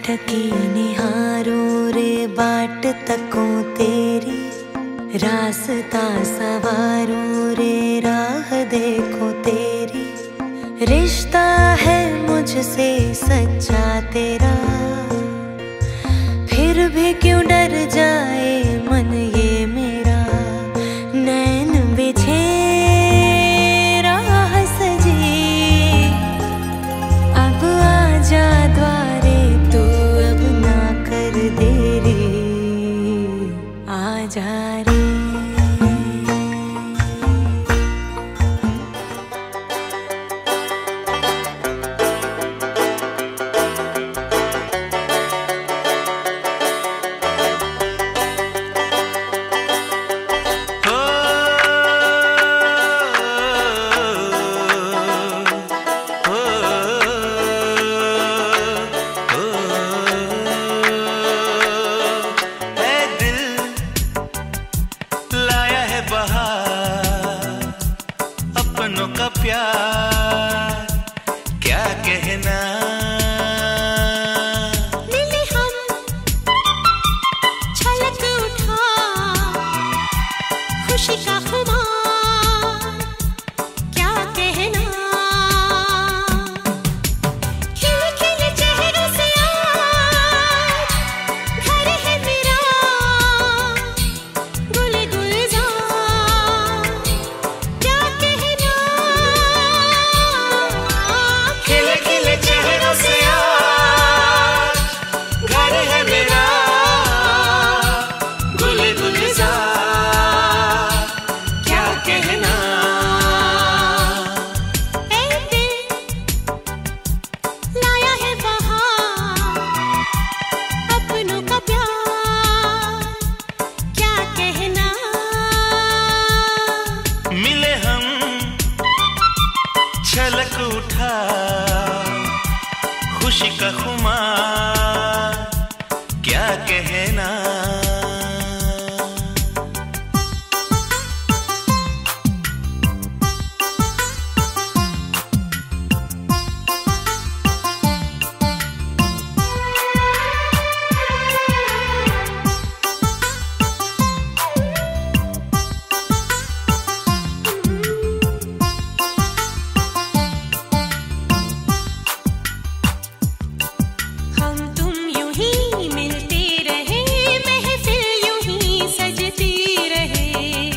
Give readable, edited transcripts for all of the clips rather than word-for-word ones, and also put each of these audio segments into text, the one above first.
अटकी निहारों रे बाट तकों तेरी, रास्ता सवारों रे राह देखो तेरी। रिश्ता है मुझसे सच्चा तेरा, फिर भी क्यों डर जाए मन ये मेरा। नैन बिछे राह सजी, अब आजा द्वारे तू, अब ना कर देरी, आजा रे। अपनों का प्यार क्या कहना। मिले हम छलक उठा खुशी का खुमार क्या कहना। खिले खिले चेहरों से आज घर है मेरा, गुल गुलजार क्या कहना। खिले खिले चेहरों से आज घर है मेरा, गुल गुलजार क्या कहना। ऐ दिल लाया है बहार, अपनों का प्यार क्या कहना। मिले हम छलक उठा खुशी का खुमार क्या कहना। हम तुम यूं ही मिलते रहे, महफिल यूं ही सजती रहे।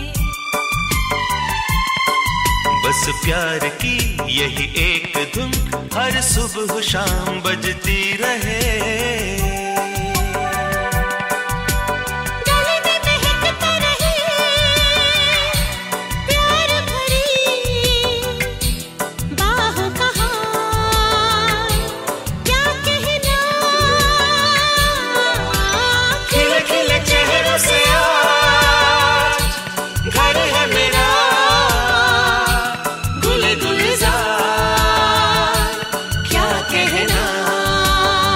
बस प्यार की यही एक धुन हर सुबह शाम बजती रहे। गले में महकता रहे प्यार भरी बाहों का हार क्या कहना। खिले खिले चेहरों से आज घर है मेरा, गुल गुलजार क्या कहना।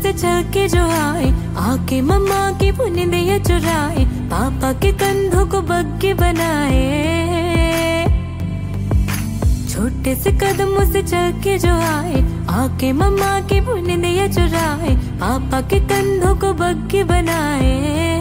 से चल के जो आए, आके मम्मा की बुनिया चुराए, पापा के कंधों को बग्गी बनाए। छोटे से कदमों से चल के जो आए, आके मम्मा की बुनिया चुराए, पापा के कंधों को बग्गी बनाए।